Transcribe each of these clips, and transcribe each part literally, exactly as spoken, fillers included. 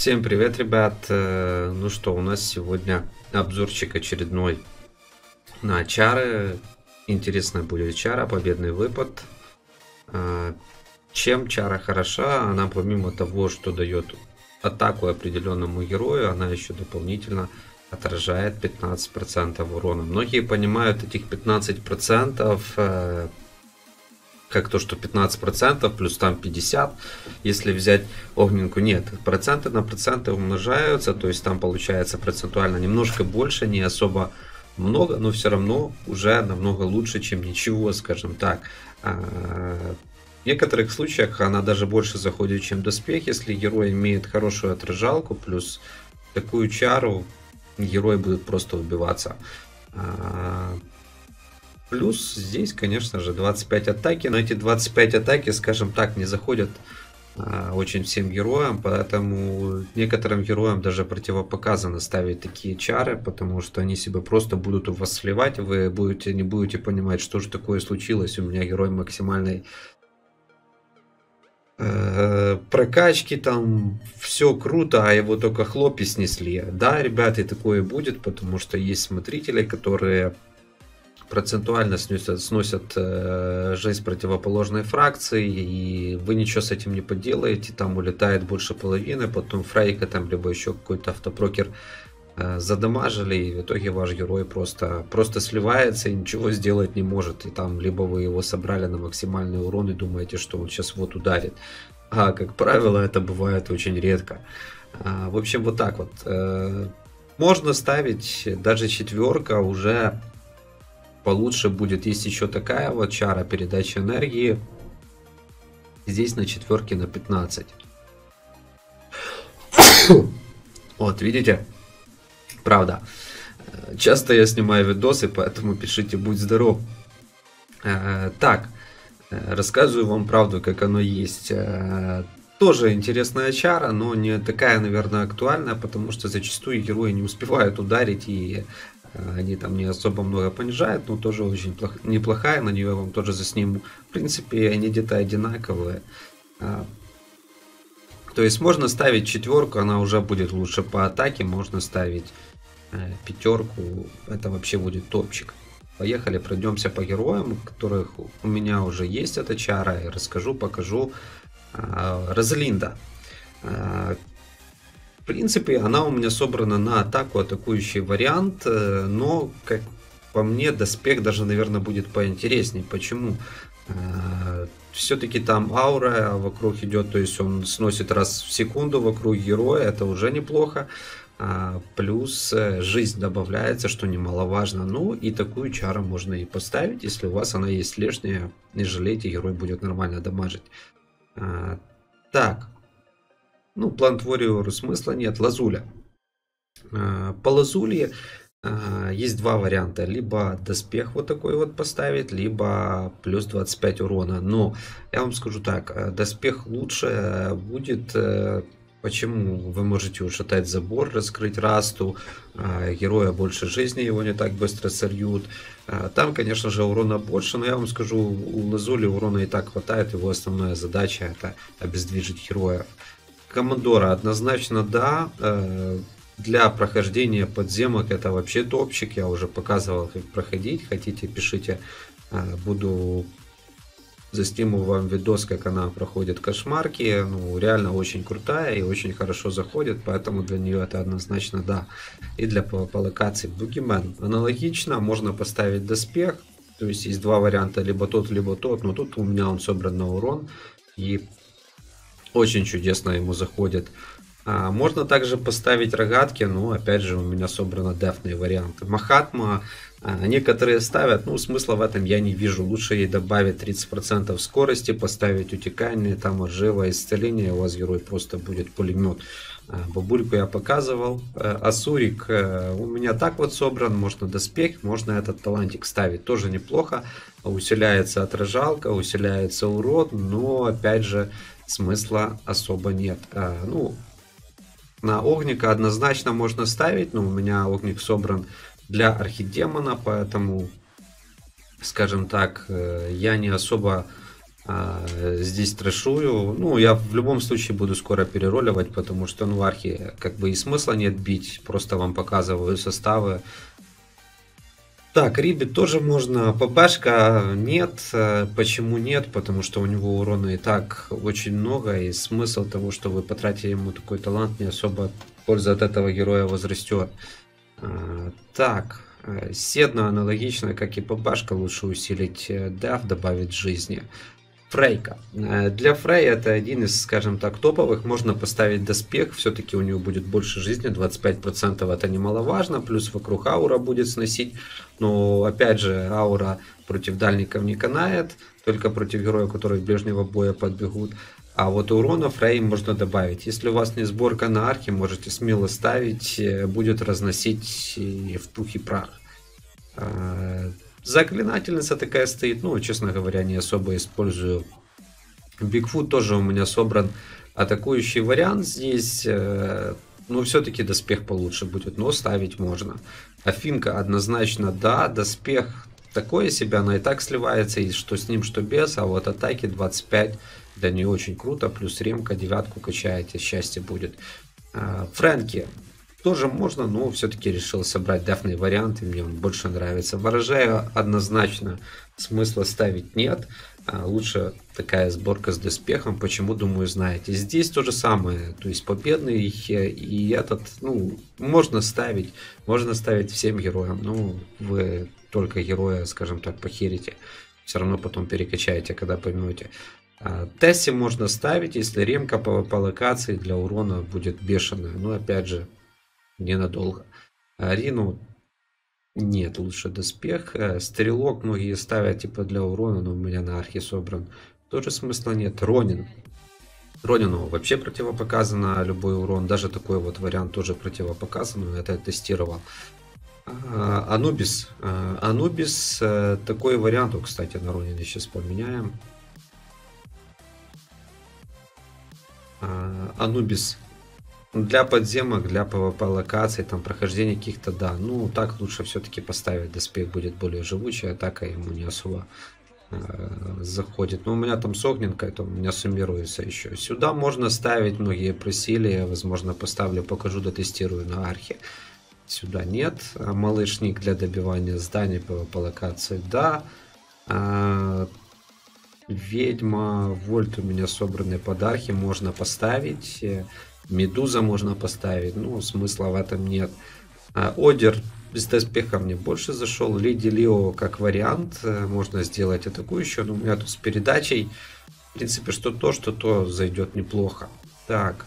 Всем привет, ребят! Э, Ну что, у нас сегодня обзорчик очередной на чары. Интересная будет чара, победный выпад. Э, Чем чара хороша? Она помимо того, что дает атаку определенному герою, она еще дополнительно отражает пятнадцать процентов урона. Многие понимают этих пятнадцать процентов э, как то, что пятнадцать процентов плюс там пятьдесят, если взять огненку, нет, проценты на проценты умножаются, то есть там получается процентуально немножко больше, не особо много, но все равно уже намного лучше, чем ничего, скажем так. В некоторых случаях она даже больше заходит, чем доспех, если герой имеет хорошую отражалку, плюс такую чару герой будет просто убиваться. Плюс здесь, конечно же, двадцать пять атаки, но эти двадцать пять атаки, скажем так, не заходят а, очень всем героям, поэтому некоторым героям даже противопоказано ставить такие чары, потому что они себя просто будут у вас сливать, вы будете, не будете понимать, что же такое случилось, у меня герой максимальной э, прокачки, там все круто, а его только хлопи снесли. Да, ребята, и такое будет, потому что есть смотрители, которые процентуально сносят, сносят э, жизнь противоположной фракции, и вы ничего с этим не поделаете, там улетает больше половины, потом Фрейка там, либо еще какой-то автопрокер э, задамажили, и в итоге ваш герой просто, просто сливается и ничего сделать не может, и там либо вы его собрали на максимальный урон и думаете, что он сейчас вот ударит, а как правило это бывает очень редко. А, в общем, вот так вот. Э, можно ставить даже четверка уже получше будет. Есть еще такая вот чара передачи энергии. Здесь на четверке на пятнадцать. Вот, видите? Правда. Часто я снимаю видосы, поэтому пишите «Будь здоров». Так, рассказываю вам правду, как оно есть. Тоже интересная чара, но не такая, наверное, актуальная, потому что зачастую герои не успевают ударить, и они там не особо много понижают, но тоже очень плох... неплохая, на нее я вам тоже засниму. В принципе, они где-то одинаковые. То есть можно ставить четверку, она уже будет лучше по атаке, можно ставить пятерку, это вообще будет топчик. Поехали, пройдемся по героям, у которых у меня уже есть эта чара, и расскажу, покажу. Розалинда. В принципе, она у меня собрана на атаку, атакующий вариант, но, как по мне, доспех даже, наверное, будет поинтереснее. Почему? Все-таки там аура вокруг идет, то есть он сносит раз в секунду вокруг героя, это уже неплохо. Плюс жизнь добавляется, что немаловажно. Ну и такую чару можно и поставить, если у вас она есть лишняя, не жалейте, герой будет нормально дамажить. Так. Ну, Plant Warrior смысла нет. Лазуля. По Лазуле есть два варианта. Либо доспех вот такой вот поставить, либо плюс двадцать пять урона. Но я вам скажу так, доспех лучше будет. Почему? Вы можете ушатать забор, раскрыть расту, героя больше жизни, его не так быстро сольют. Там, конечно же, урона больше, но я вам скажу, у Лазули урона и так хватает, его основная задача это обездвижить героя. Командора однозначно да, для прохождения подземок это вообще топчик, я уже показывал, как проходить, хотите пишите, буду засниму вам видос, как она проходит кошмарки, ну реально очень крутая и очень хорошо заходит, поэтому для нее это однозначно да. И для по, по локации Бугимен аналогично, можно поставить доспех, то есть есть два варианта, либо тот, либо тот, но тут у меня он собран на урон и очень чудесно ему заходит. А, можно также поставить рогатки, но опять же у меня собраны дефные варианты. Махатма а, некоторые ставят, ну смысла в этом я не вижу. Лучше ей добавить тридцать процентов скорости, поставить утекание, там отжива, исцеление, у вас герой просто будет пулемет. А, бабульку я показывал. А, Асурик а, у меня так вот собран, можно доспех, можно этот талантик ставить, тоже неплохо. Усиляется отражалка, усиляется урон, но опять же смысла особо нет. А, ну, на огника однозначно можно ставить, но у меня огник собран для архидемона, поэтому, скажем так, я не особо А, здесь трэшую. Ну, я в любом случае буду скоро перероливать, потому что, ну, архи как бы и смысла нет бить. Просто вам показываю составы. Так, Рибит тоже можно. ППшка нет. Почему нет? Потому что у него урона и так очень много. И смысл того, что вы потратили ему такой талант, не особо польза от этого героя возрастет. А, так, Седна аналогично, как и ППшка. Лучше усилить деф, добавить жизни. Фрейка. Для Фрей это один из, скажем так, топовых. Можно поставить доспех, все-таки у него будет больше жизни, двадцать пять процентов это немаловажно, плюс вокруг аура будет сносить. Но опять же, аура против дальников не канает, только против героев, которые в ближнего боя подбегут. А вот урона Фрей можно добавить. Если у вас не сборка на арке, можете смело ставить, будет разносить в пух и прах. Заклинательница такая стоит, ну, честно говоря, не особо использую. Бигфут тоже у меня собран атакующий вариант здесь, но все-таки доспех получше будет, но ставить можно. Афинка однозначно да, доспех такое себе, она и так сливается, и что с ним, что без, а вот атаки двадцать пять для нее очень круто, плюс ремка, девятку качаете, счастье будет. Фрэнки. Тоже можно, но все-таки решил собрать дефный вариант, и мне он больше нравится. Ворожею однозначно смысла ставить нет. Лучше такая сборка с доспехом, почему, думаю, знаете. Здесь то же самое, то есть победный и этот, ну, можно ставить, можно ставить всем героям, но вы только героя, скажем так, похерите. Все равно потом перекачаете, когда поймете. Тесси можно ставить, если ремка по, по локации для урона будет бешеная, но опять же, ненадолго. Арину нет, лучше доспех. Стрелок многие ставят типа для урона, но у меня на архе собран. Тоже смысла нет. Ронин. Ронину вообще противопоказано любой урон. Даже такой вот вариант тоже противопоказан. Это я тестировал. Анубис. Анубис такой вариант. Кстати, на Ронине сейчас поменяем. Анубис. Для подземок, для пвп локаций, там прохождения каких-то, да. Ну, так лучше все-таки поставить доспех, будет более живучий, атака ему не особо э, заходит. Но у меня там с огненкой, то у меня суммируется еще. Сюда можно ставить, многие просили, я, возможно, поставлю, покажу, дотестирую на архе. Сюда нет. Малышник для добивания зданий, пвп локации, да. А, ведьма, вольт у меня собранный под архи, можно поставить. Медуза можно поставить, ну, смысла в этом нет. Одер с доспехом мне больше зашел. Леди Лио как вариант, можно сделать атакующую, но у меня тут с передачей, в принципе, что то, что то зайдет неплохо. Так,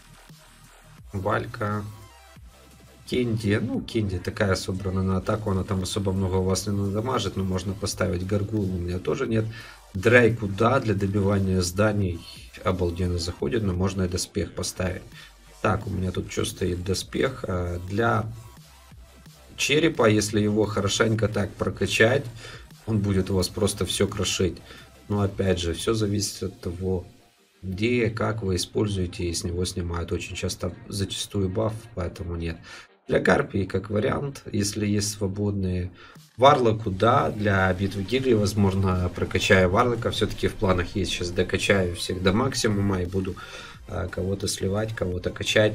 Валька, Кенди, ну, Кенди такая собрана на атаку, она там особо много у вас не надамажит, но можно поставить Гаргул, у меня тоже нет. Дрейку, да, для добивания зданий обалденно заходит, но можно и доспех поставить. Так, у меня тут что стоит? Доспех. Для черепа, если его хорошенько так прокачать, он будет у вас просто все крошить. Но опять же, все зависит от того, где, как вы используете, и с него снимают очень часто, зачастую баф, поэтому нет. Для Гарпии как вариант, если есть свободные. Варлоку, да, для битвы гильдии, возможно, прокачаю Варлока. Все-таки в планах есть, сейчас докачаю всех до максимума и буду а, кого-то сливать, кого-то качать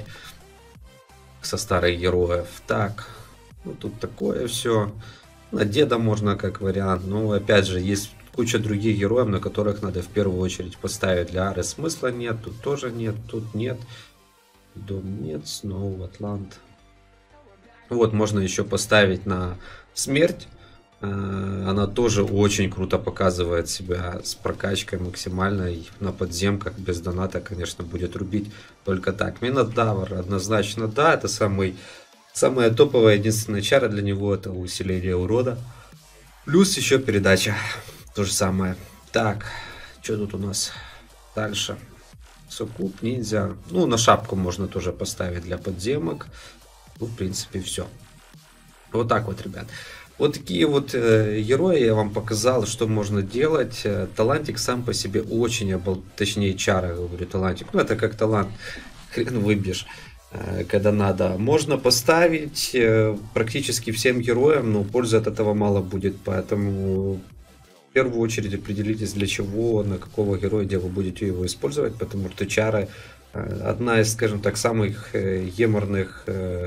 со старых героев. Так, ну тут такое все. На деда можно как вариант, но опять же, есть куча других героев, на которых надо в первую очередь поставить. Для Ары смысла нет, тут тоже нет, тут нет. Дом нет, Сноу, Атлант. Вот, можно еще поставить на смерть. Она тоже очень круто показывает себя с прокачкой максимальной. На подземках без доната, конечно, будет рубить только так. Минотавр однозначно да, это самый, самая топовая, единственная чара для него это усиление урода. Плюс еще передача. То же самое. Так, что тут у нас дальше? Суккуб, ниндзя. Ну, на шапку можно тоже поставить для подземок. Ну, в принципе, все. Вот так вот, ребят. Вот такие вот э, герои я вам показал, что можно делать. Талантик сам по себе очень, обал... точнее, чара, говорю, талантик. Ну, это как талант, хрен выбьешь, э, когда надо. Можно поставить э, практически всем героям, но пользы от этого мало будет. Поэтому первую очередь определитесь, для чего, на какого героя вы будете его использовать, потому что чары одна из, скажем так, самых еморных,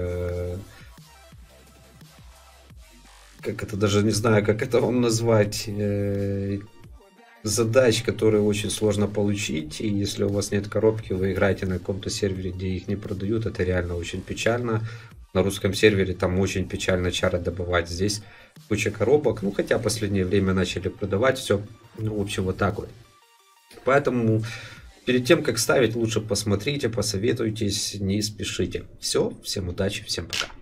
как это, даже не знаю, как это вам назвать, задач, которые очень сложно получить, и если у вас нет коробки, вы играете на каком-то сервере, где их не продают, это реально очень печально. На русском сервере там очень печально чары добывать, здесь куча коробок, ну хотя в последнее время начали продавать все, ну в общем вот так вот. Поэтому перед тем как ставить, лучше посмотрите, посоветуйтесь, не спешите. Все, всем удачи, всем пока.